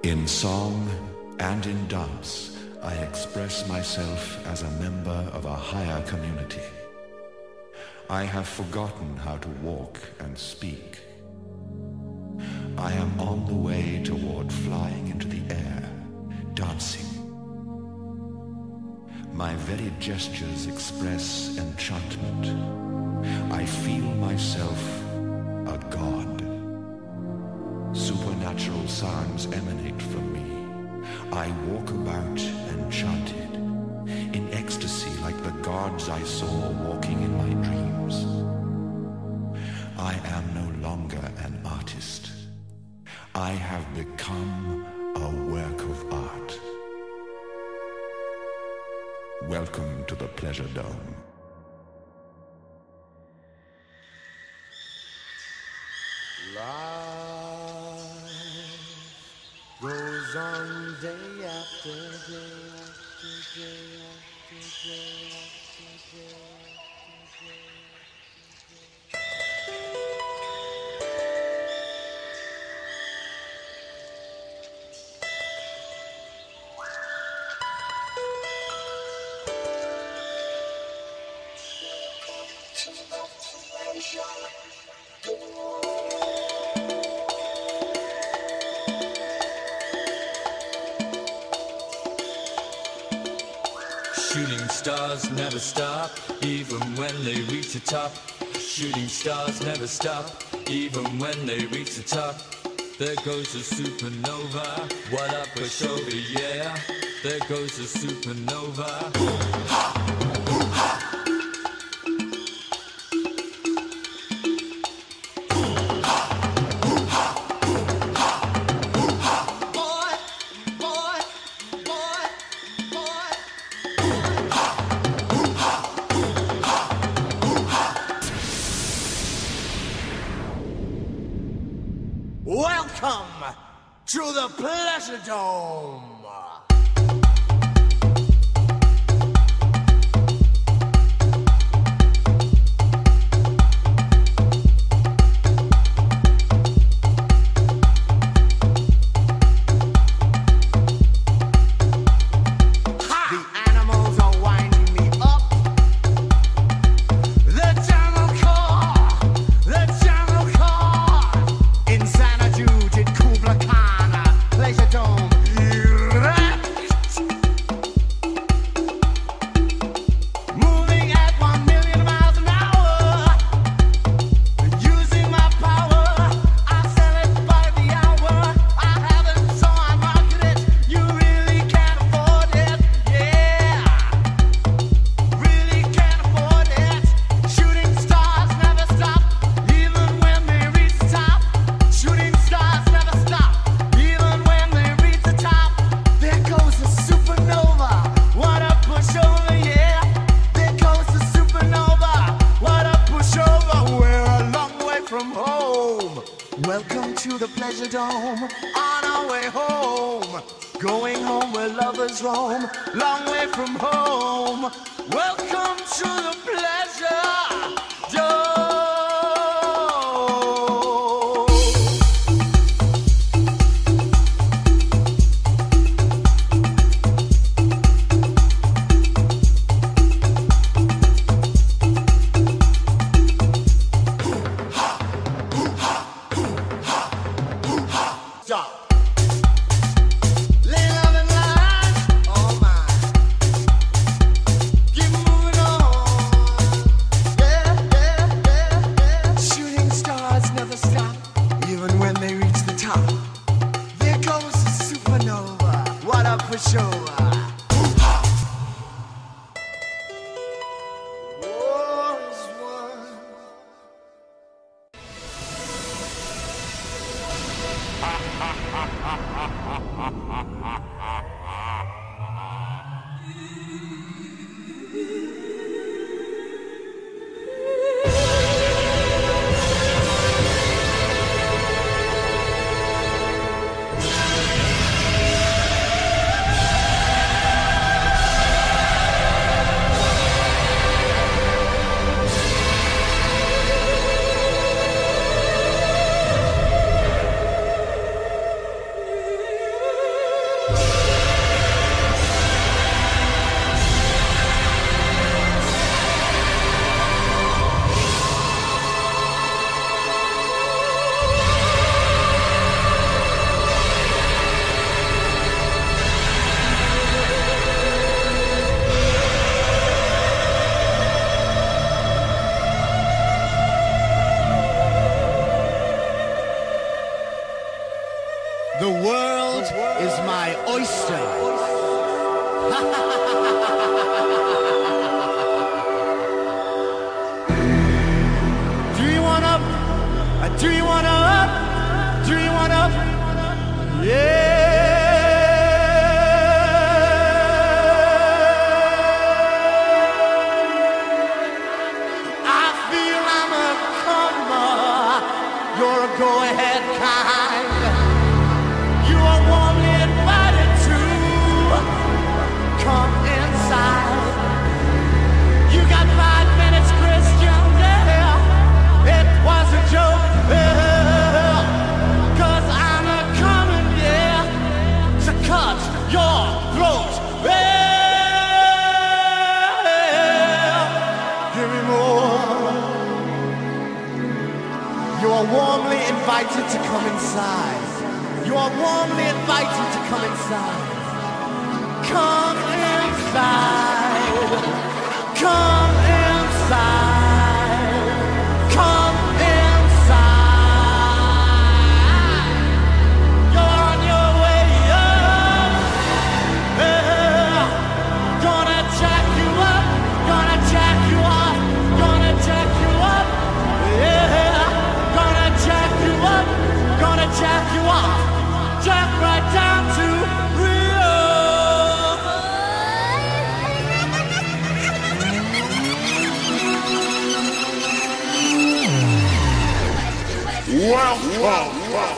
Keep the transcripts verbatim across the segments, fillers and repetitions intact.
In song and in dance, I express myself as a member of a higher community. I have forgotten how to walk and speak. I am on the way toward flying into the air, dancing. My very gestures express enchantment. I feel myself a god. Supernatural sounds emanate from me. I walk about enchanted, in ecstasy like the gods I saw walking in my dreams. I am no longer an artist. I have become a work of art. Welcome to the Pleasuredome. Life goes on day after day after day after day after day after day. Shooting stars never stop, even when they reach the top. Shooting stars never stop, even when they reach the top. There goes a supernova, what a pushover, yeah. There goes a supernova. Welcome to the Pleasuredome. Welcome to the Pleasuredome, on our way home. Going home where lovers roam, long way from home. Welcome to the Pleasuredome. The world is my oyster. Do you want up? Do you want up? Do you want up? Yeah. I feel I'm a comer. You're a go-ahead kind. You are warmly invited to come inside. You got five minutes, Christian, yeah. It was a joke, yeah. Cause I'm a coming, yeah, to cut your throat, yeah. Give me more. You are warmly invited to come inside. You are warmly invited to come inside. Come inside. Come inside. Come inside. You're on your way up. Yeah. Gonna jack you up. Gonna jack you off. Gonna jack you up. Yeah. Gonna jack you up. Gonna jack you off. Jack right down to real. Welcome.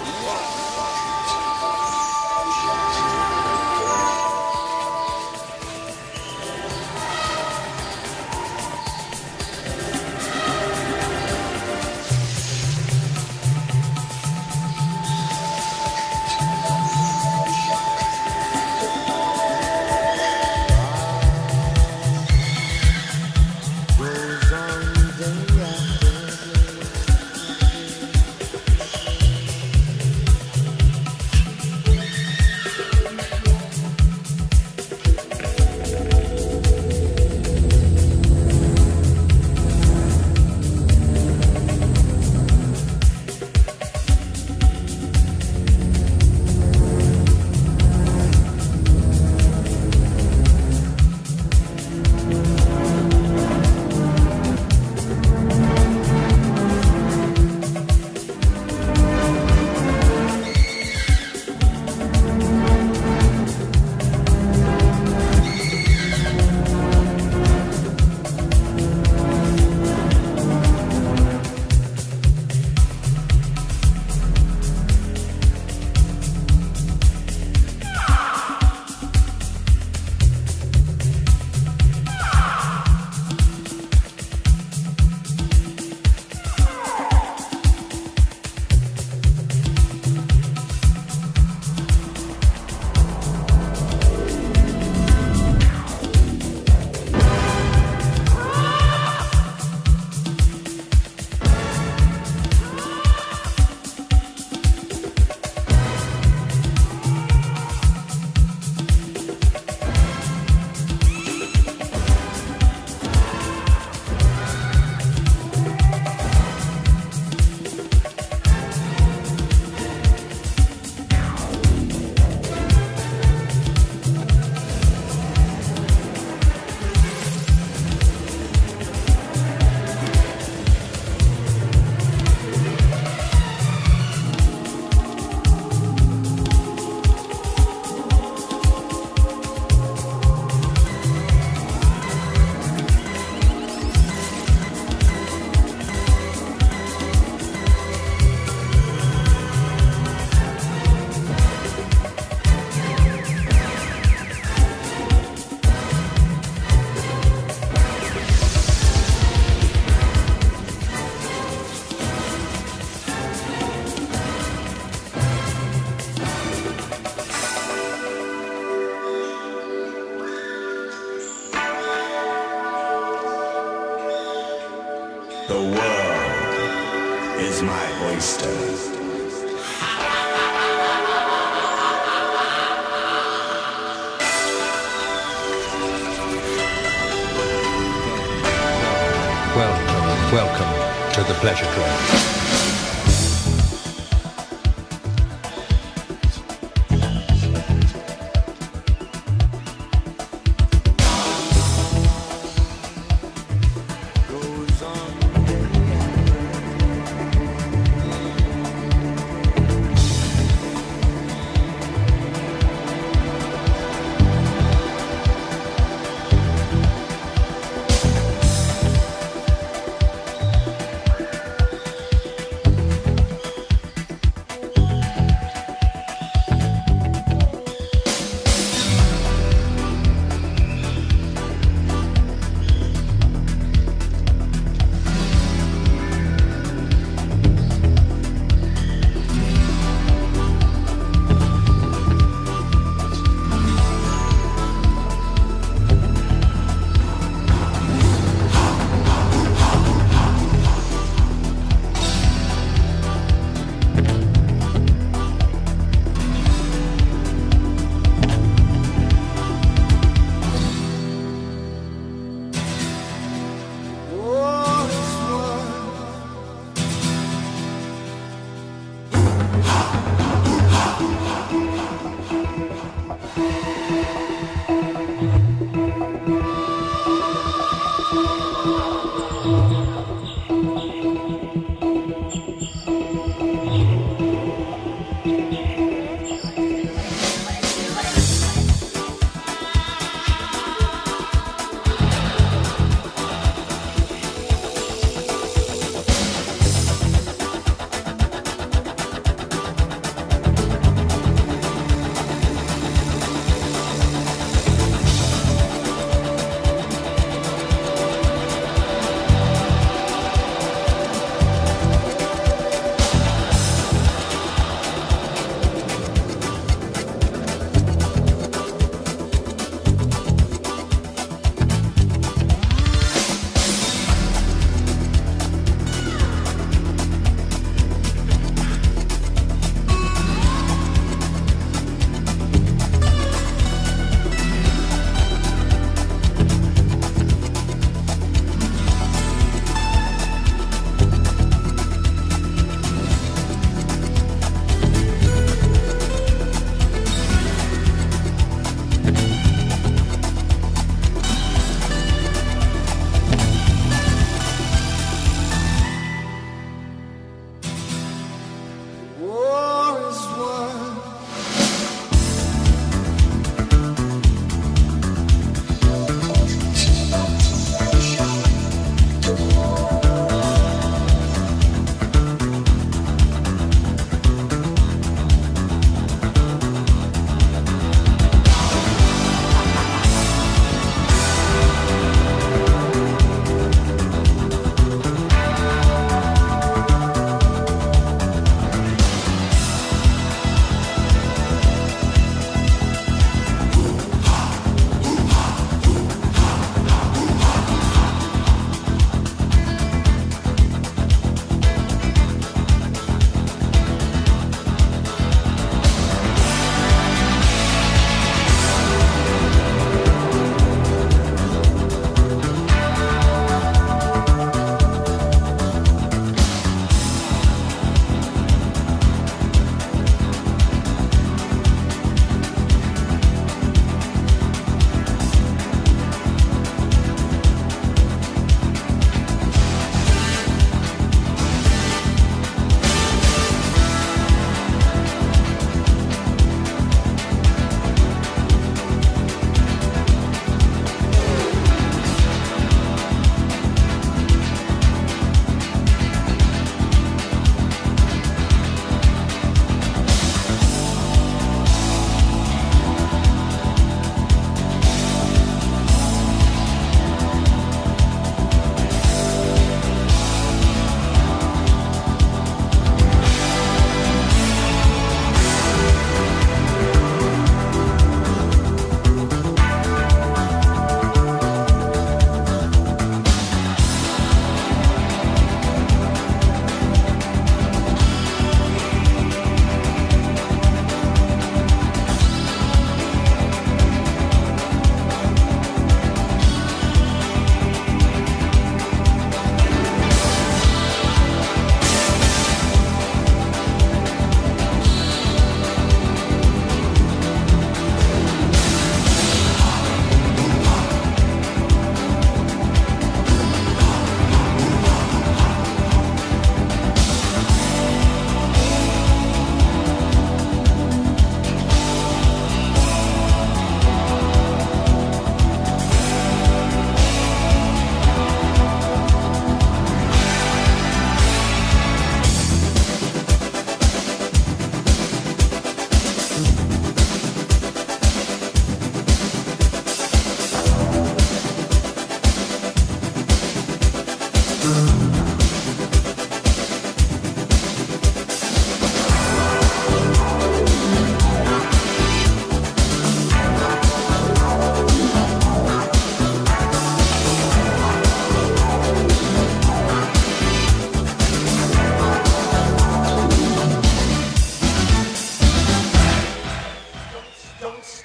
The world is my oyster. Welcome, welcome to the Pleasuredome.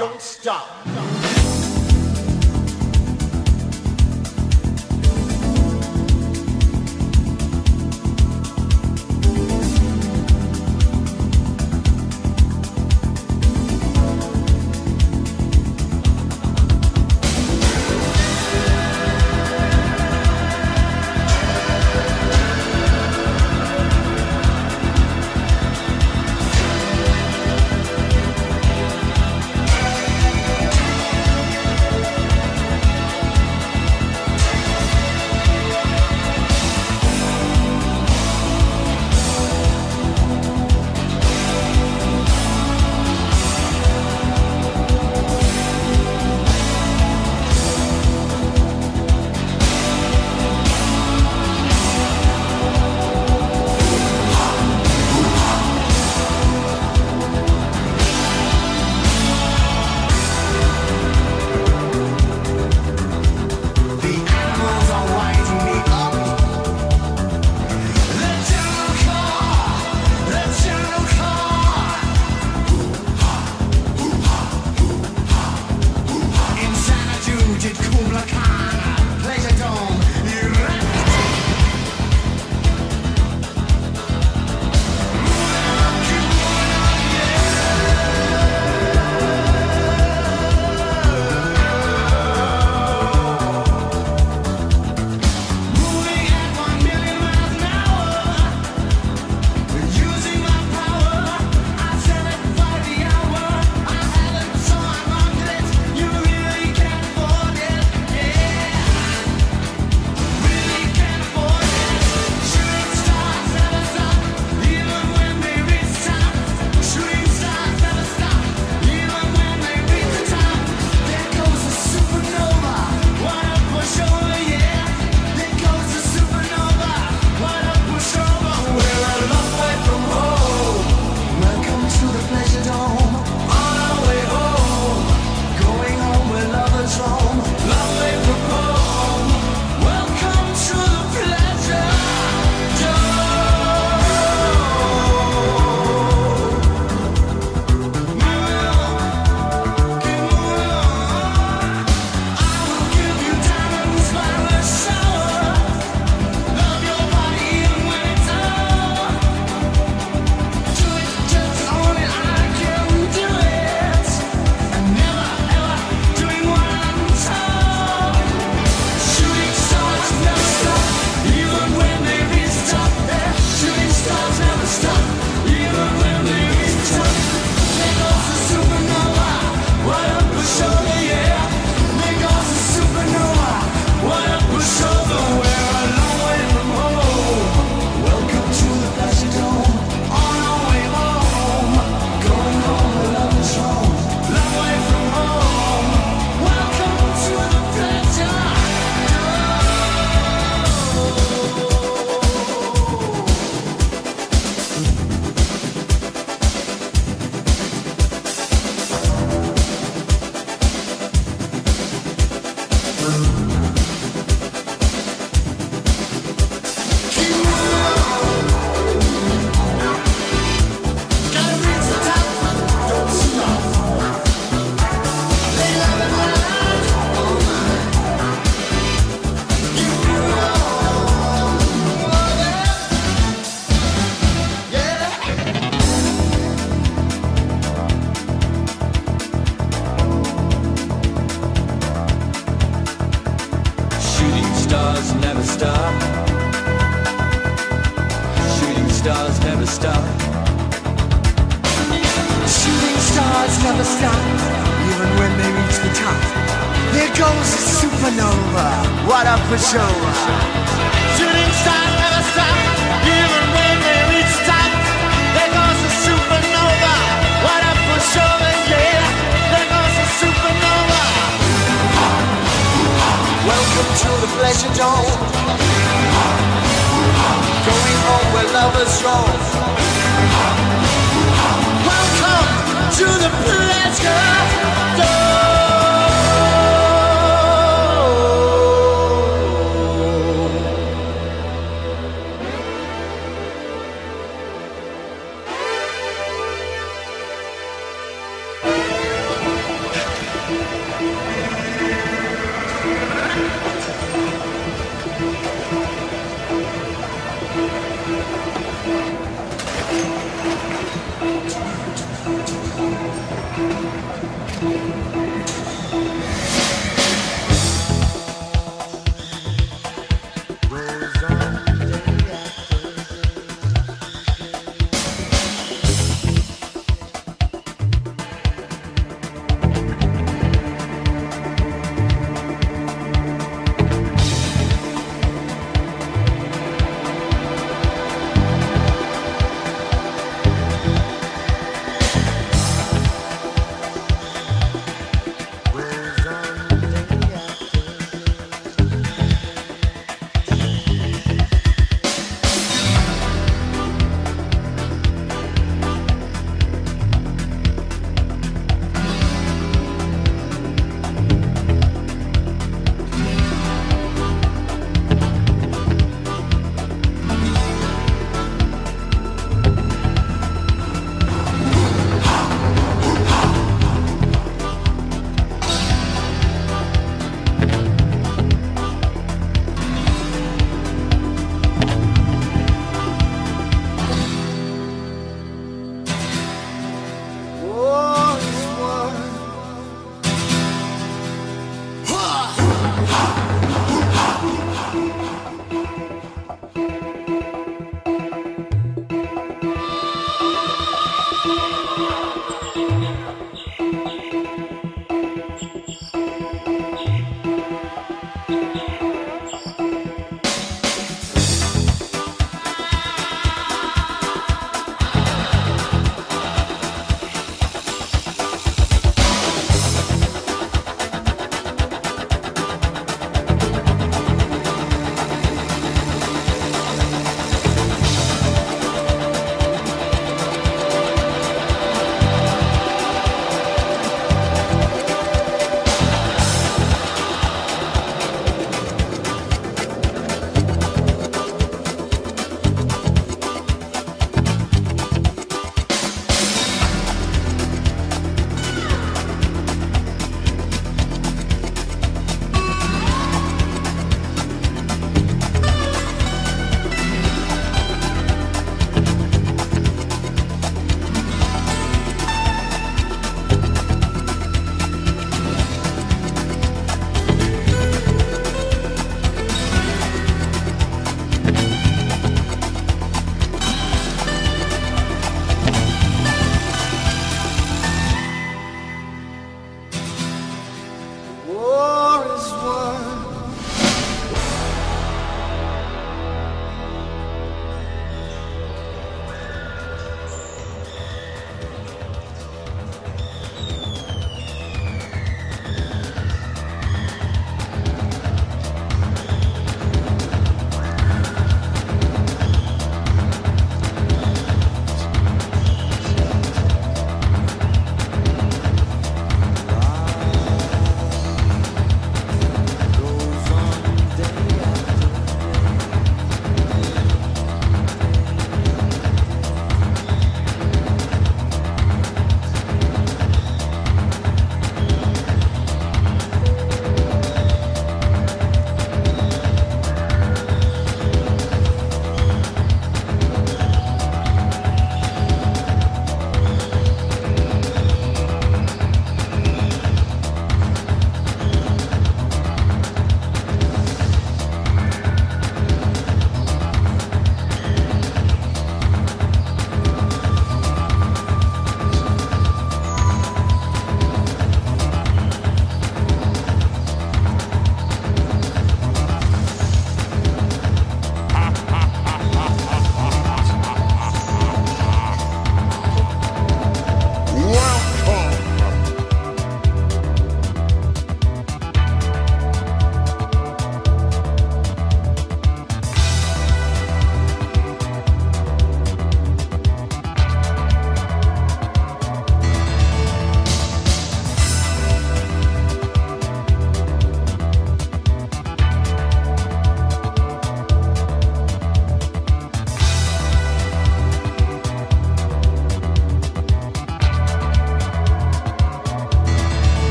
don't stop. Pleasuredome, going home where lovers roam. Welcome to the Pleasuredome.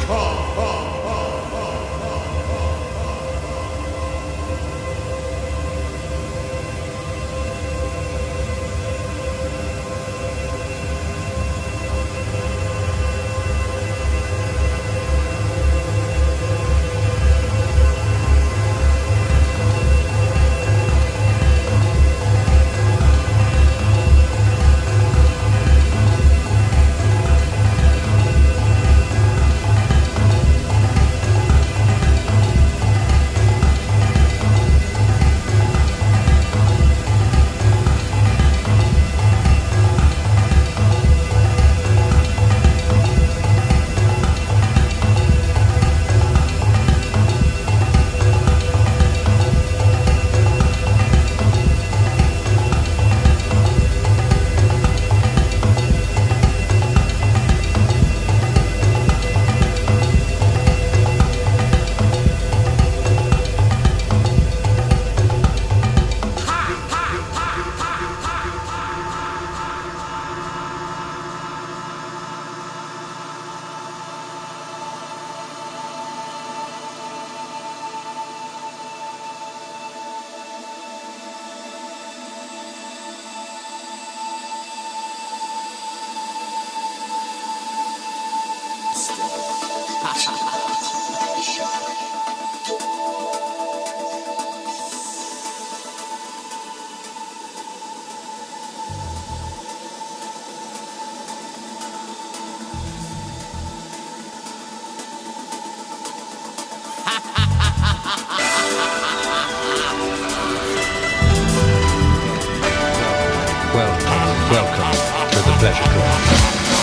Welcome, welcome to the Pleasuredome.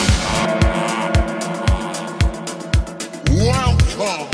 Welcome.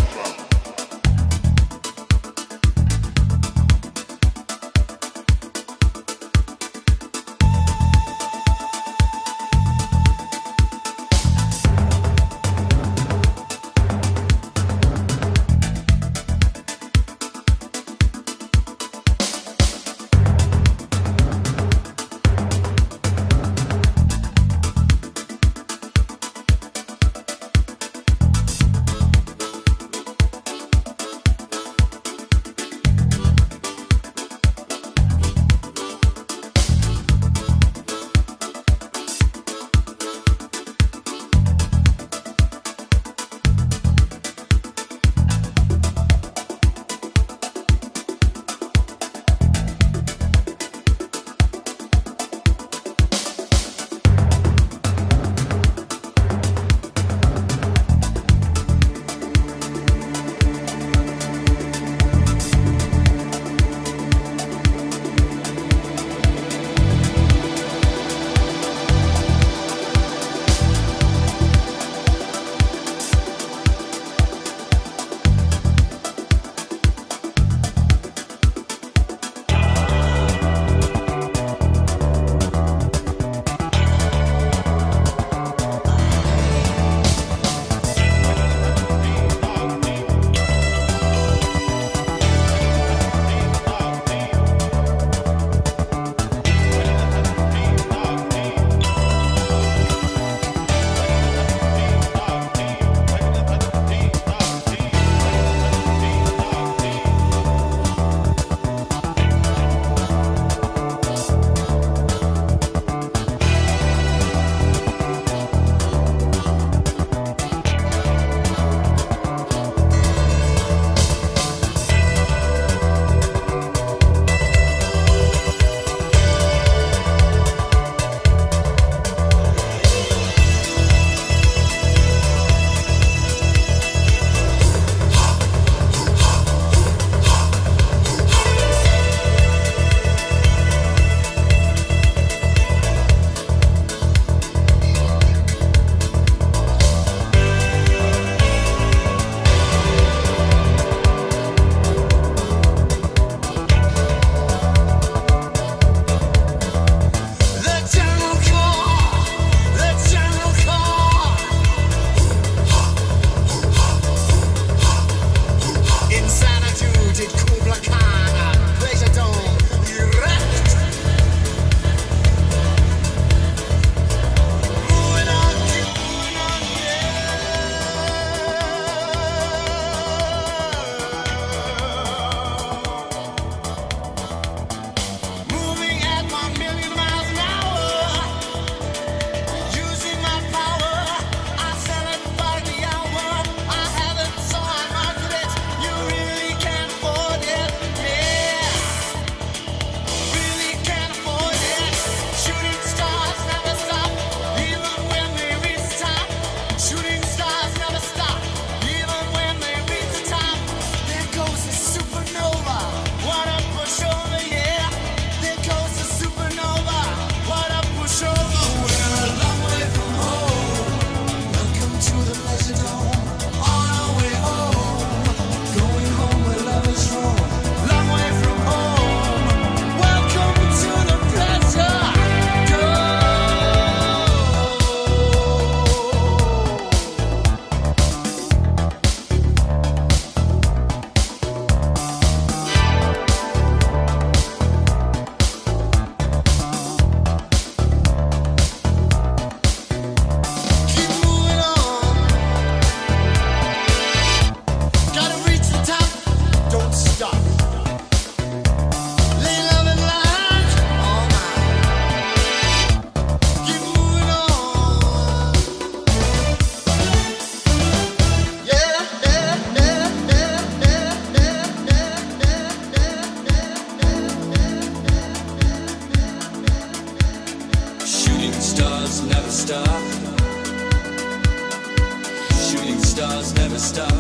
stop.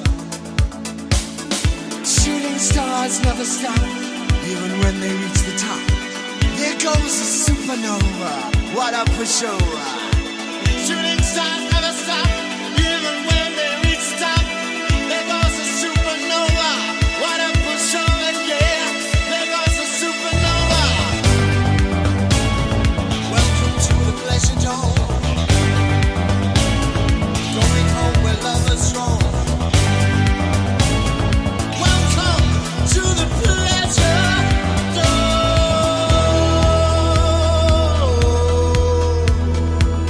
Shooting stars never stop, even when they reach the top. There goes a supernova, what a pushover. Shooting stars never stop, even when they reach the top. There goes a supernova, what a pushover, yeah. There goes a supernova. Welcome to the Pleasuredome, going home where lovers roam. Welcome to the Pleasuredome.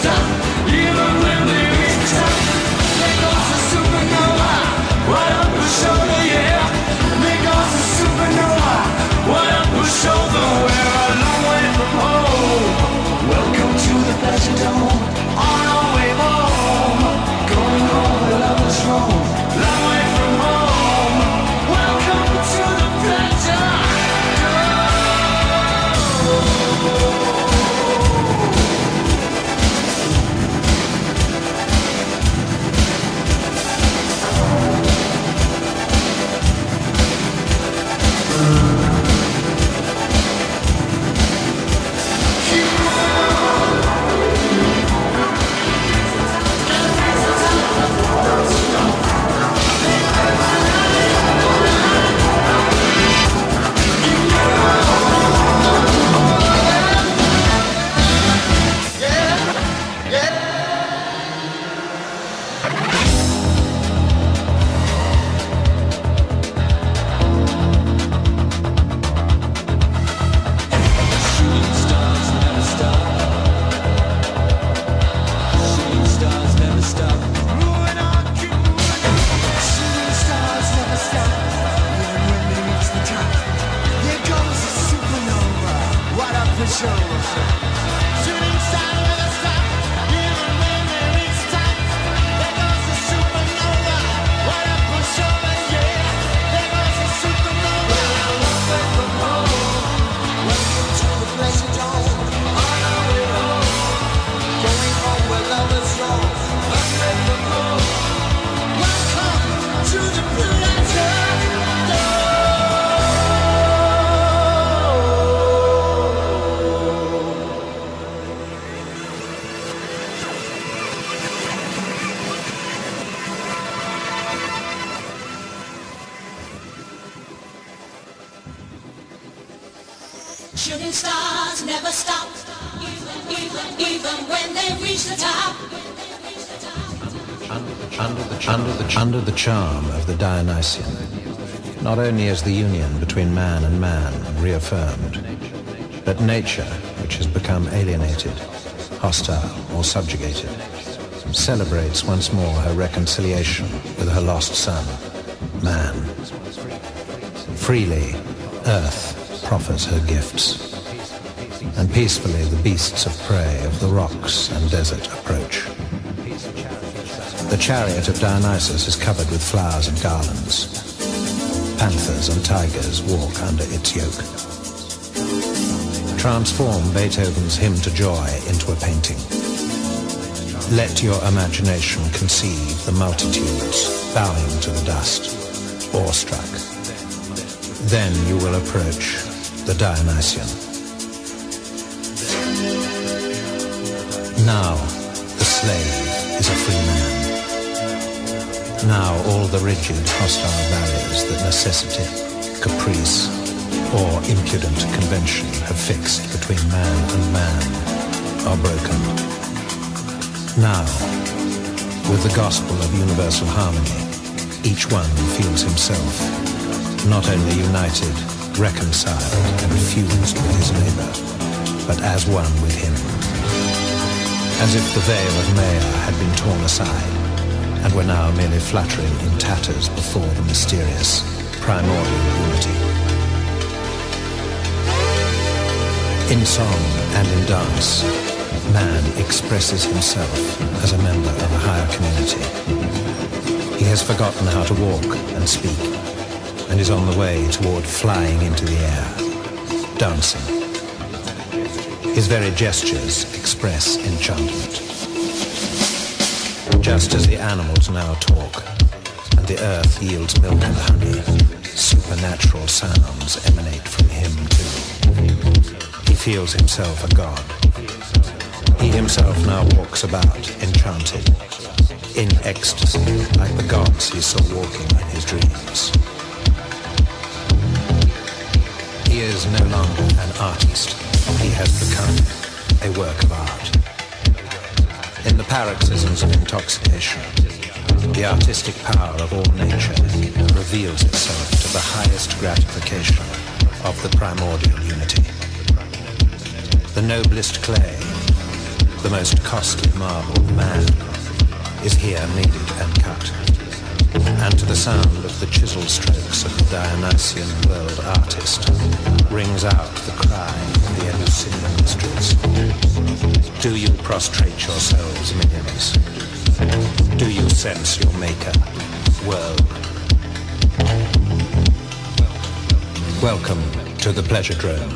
stop, even when they reach the top. There goes a supernova, right up her shoulder, yeah. There goes a supernova, right up her shoulder. We're a long way from home. Welcome to the Pleasuredome, on our way home. Going home where lovers roam. Long way from home. Welcome to the Pleasuredome. Shooting stars never stop, even, even, even when they reach the top. Under the, under, the, under the charm of the Dionysian, not only is the union between man and man reaffirmed, but nature, which has become alienated, hostile or subjugated, celebrates once more her reconciliation with her lost son, man. Freely, earth proffers her gifts, and peacefully the beasts of prey of the rocks and desert approach. The chariot of Dionysus is covered with flowers and garlands. Panthers and tigers walk under its yoke. Transform Beethoven's Hymn to Joy into a painting. Let your imagination conceive the multitudes bowing to the dust, awestruck. Then you will approach the Dionysian. Now the slave is a free man. Now all the rigid, hostile barriers that necessity, caprice, or impudent convention have fixed between man and man are broken. Now, with the gospel of universal harmony, each one feels himself not only united, reconciled, and fused with his neighbor, but as one with him. As if the veil of Maya had been torn aside, and were now merely fluttering in tatters before the mysterious, primordial unity. In song and in dance, man expresses himself as a member of a higher community. He has forgotten how to walk and speak, and is on the way toward flying into the air, dancing. His very gestures express enchantment. Just as the animals now talk, and the earth yields milk and honey, supernatural sounds emanate from him too. He feels himself a god. He himself now walks about, enchanted, in ecstasy, like the gods he saw walking in his dreams. He is no longer an artist. He has become a work of art. In the paroxysms of intoxication, the artistic power of all nature reveals itself to the highest gratification of the primordial unity. The noblest clay, the most costly marble, man, is here kneaded and cut. And to the sound of the chisel strokes of the Dionysian world artist rings out the cry of the Eleusinian mysteries. Do you prostrate yourselves, millions? Do you sense your maker, world? Welcome to the Pleasuredome.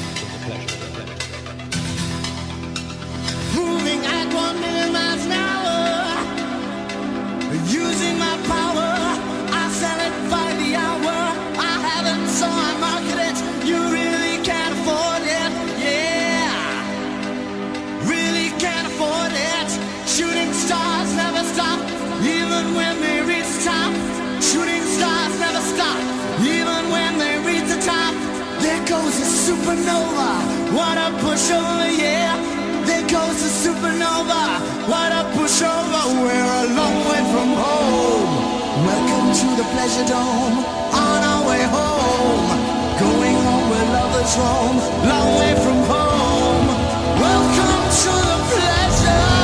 Moving at one million miles an hour, using my power, I sell it by the hour. I have it, so I market it. You really can't afford it, yeah. Really can't afford it. Shooting stars never stop, even when they reach the top. Shooting stars never stop, even when they reach the top. There goes a supernova, what a pushover, yeah. There goes a supernova, what a pushover. We're a long way from home. Welcome to the Pleasuredome, on our way home. Going home where lovers roam, long way from home. Welcome to the Pleasuredome.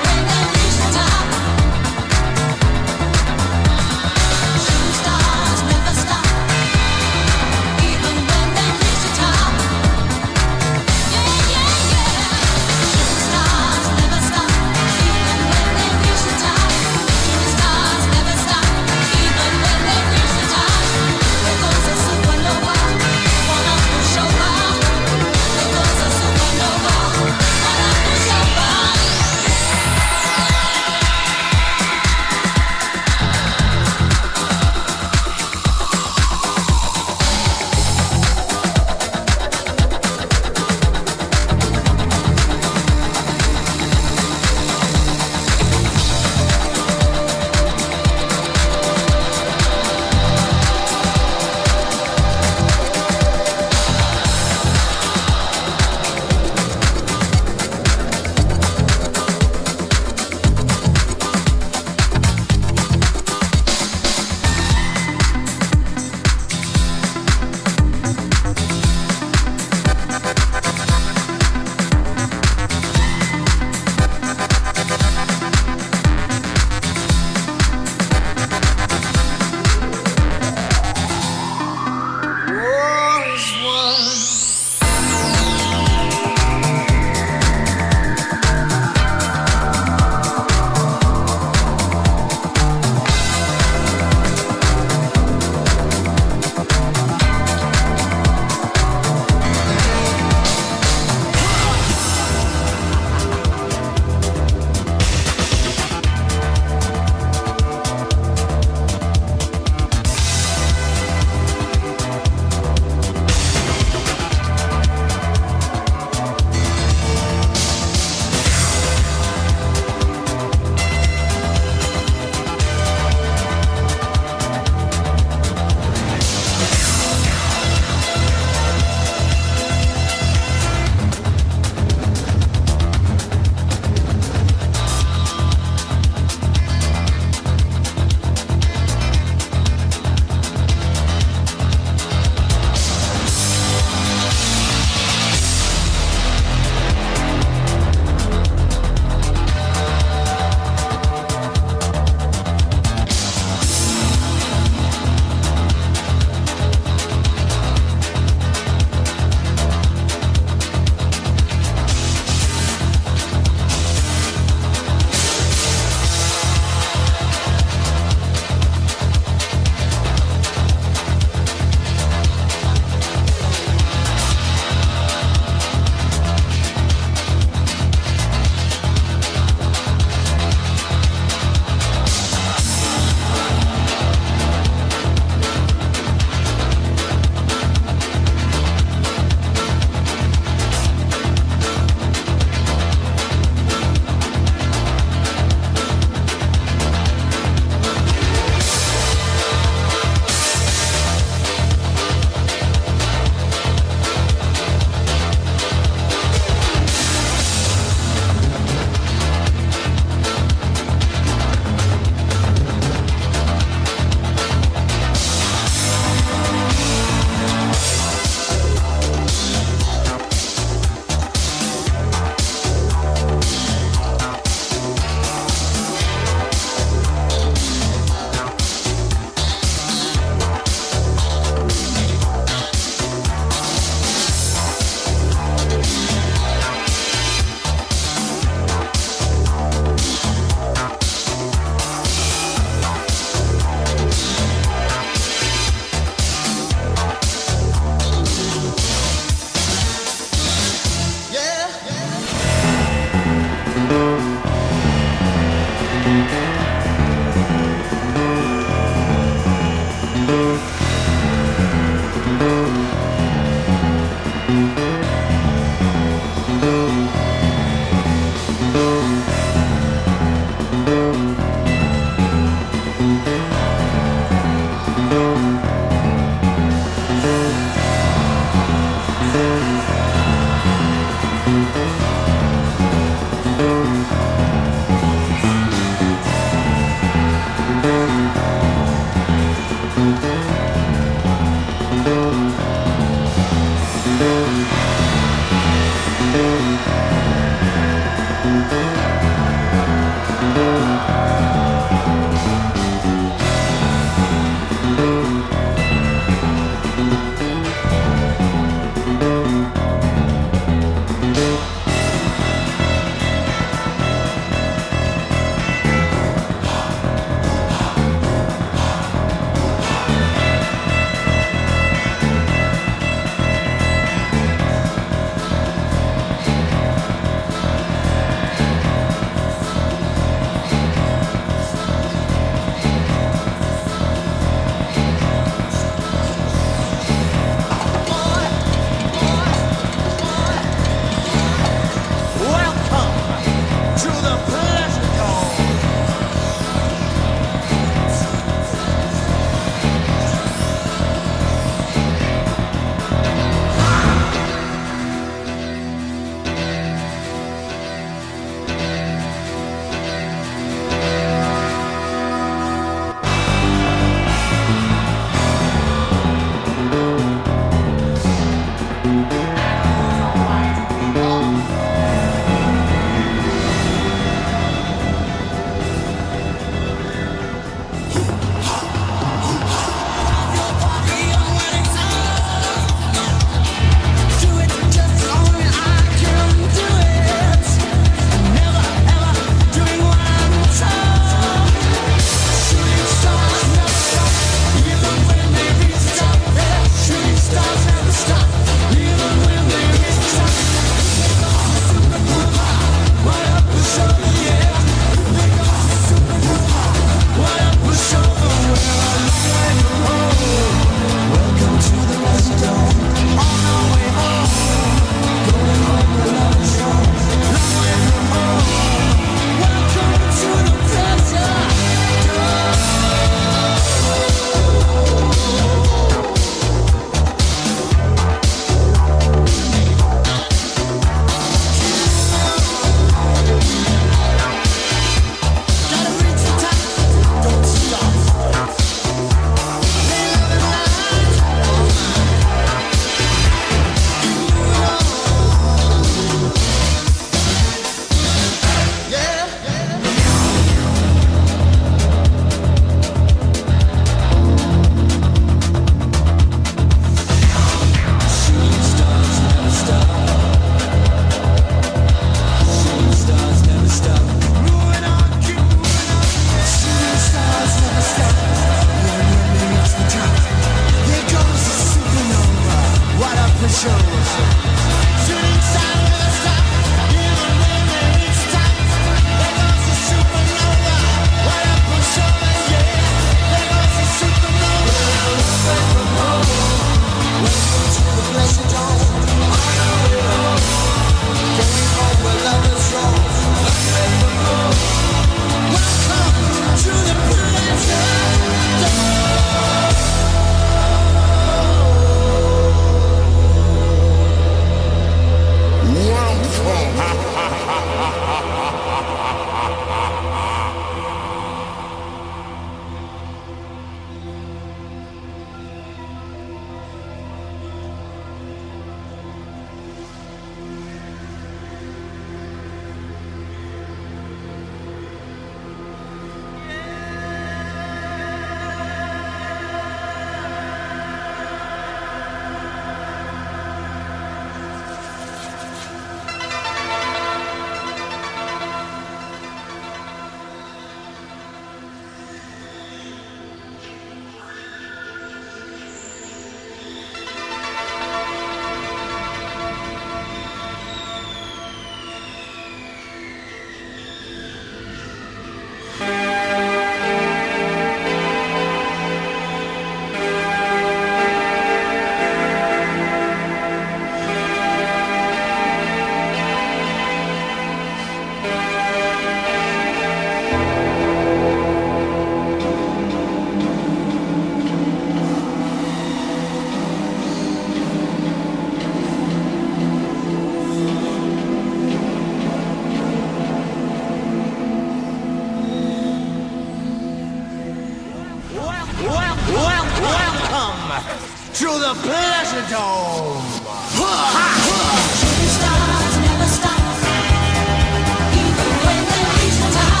to the Pleasuredome. Shooting stars never stop, even when they reach the top.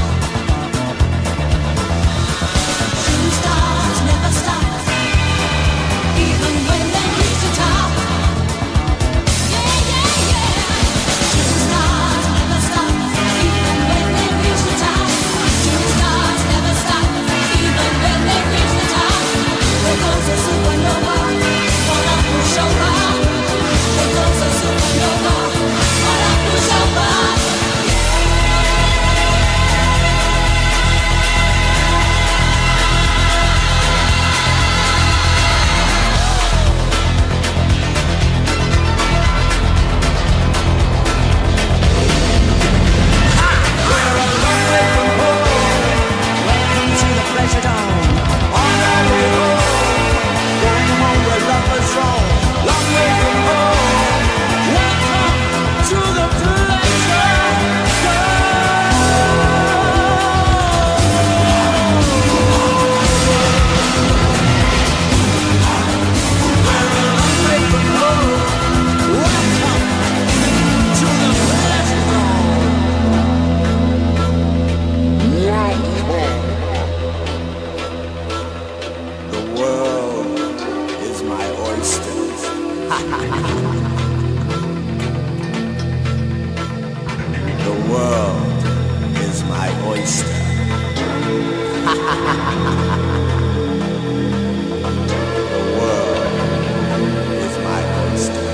Shooting stars never stop, even when they reach the top. Yeah, yeah, yeah. Shooting stars never stop, even when they reach the top. Shooting stars never stop, even when they reach the top. There goes a supernova, one up to show up. There goes a supernova, one up to show up. We're a long way from home. Welcome to the Pleasuredome. On our way home, going home where lovers roam. Long way from home. Welcome to the Pleasuredome. We're a long way from home. Welcome to the Pleasuredome. The world is my oyster. The world is my oyster. The world is my oyster.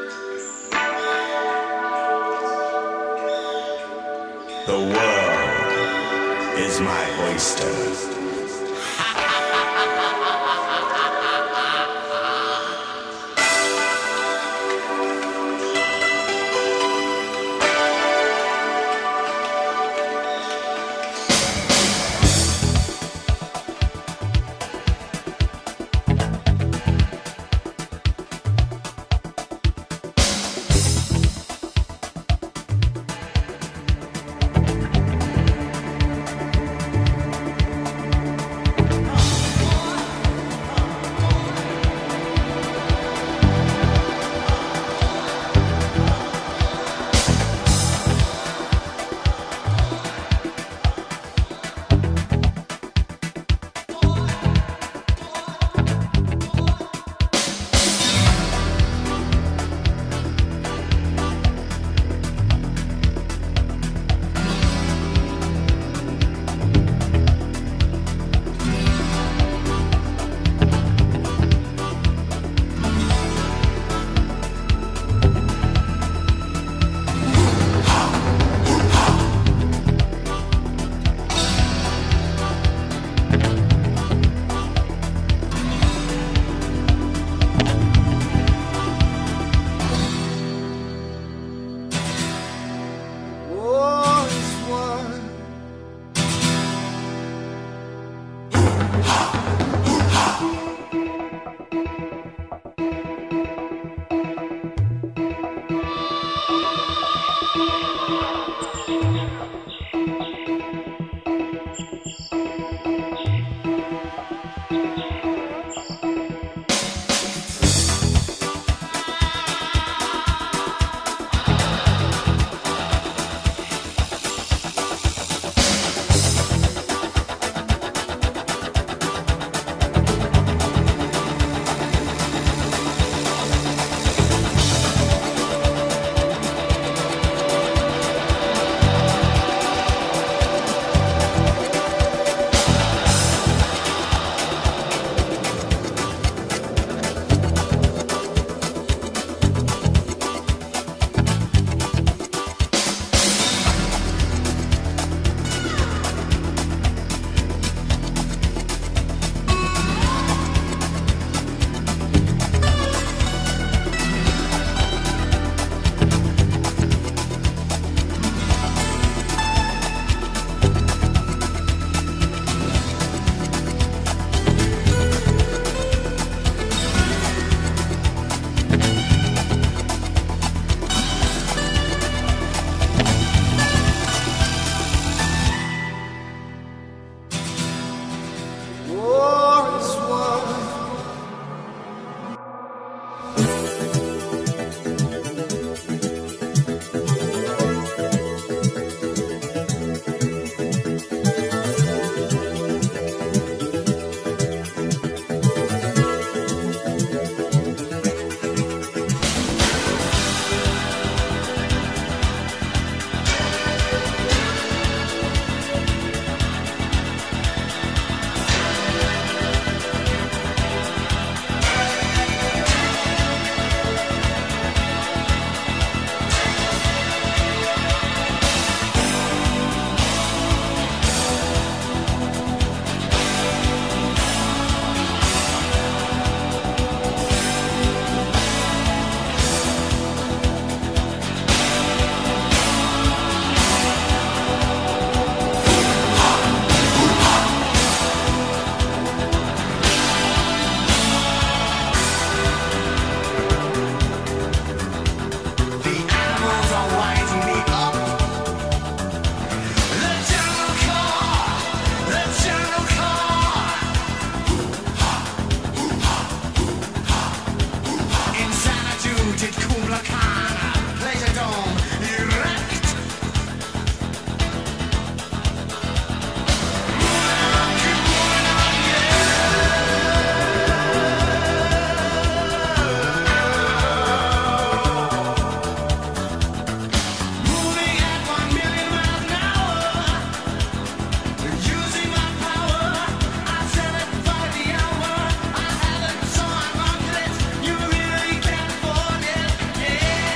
The world is my oyster. Yeah.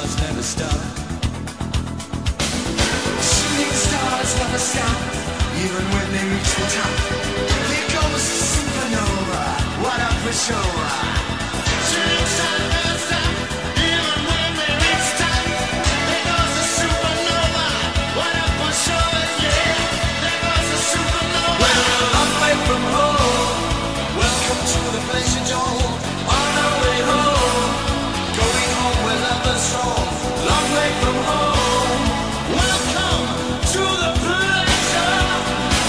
stars never stop. Shooting stars never stop, even when they reach the top. There goes a supernova, what up for show? Shooting stars never stop, even when they reach the top. There goes a supernova, what up for show? Yeah, there goes a supernova. We're a long way from home. Welcome to the Pleasuredome. On our way home, going home where lovers roam. Long way from home. Welcome to the Pleasuredome.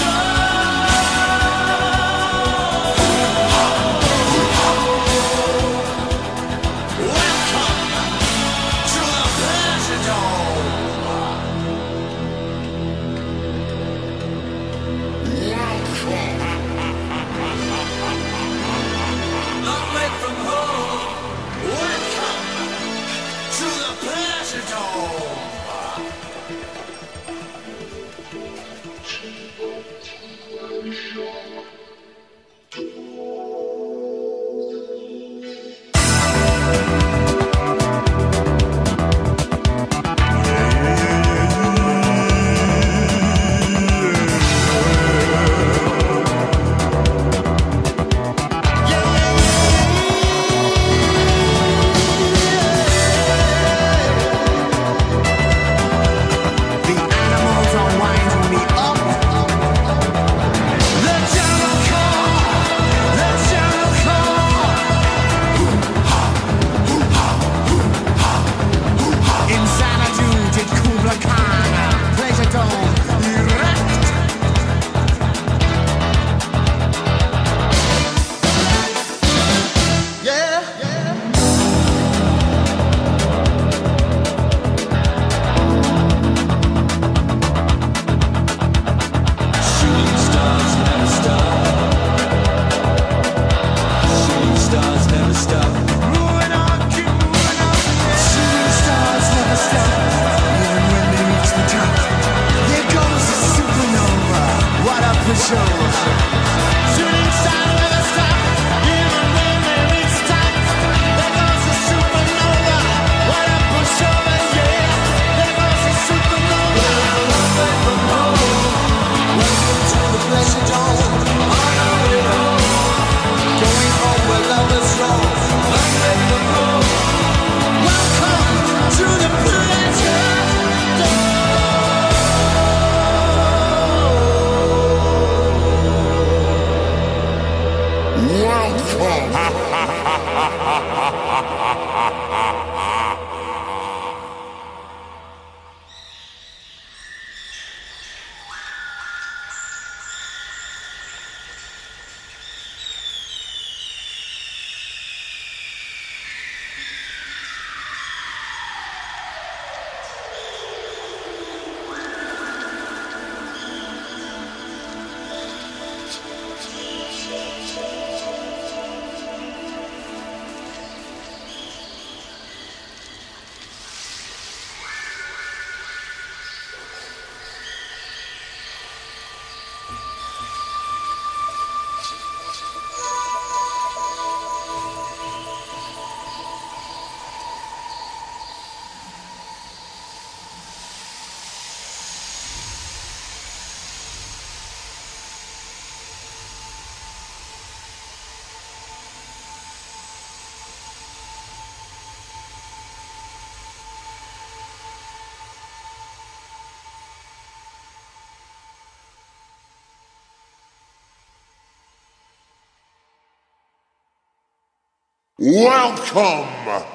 Welcome to the Pleasuredome. Long way from home. Welcome to the Pleasuredome. The animals are winding me up. The jungle call, the jungle call. In Xanadu did Kubla Khan Pleasuredome erect. Yeah, yeah. Shooting stars never stop. Shooting stars never stop. Moving on, keep moving on. Shooting stars never stop. Even when they reach the top. There goes a supernova. What up for show? Shooting stars never stop. Even when they reach the top. There goes a supernova. What up for show? Yeah, there goes a supernova. Long way from home. Welcome to the Pleasuredome. On our way home, going home where lovers roam. Long way from home. Welcome to the Pleasuredome. Welcome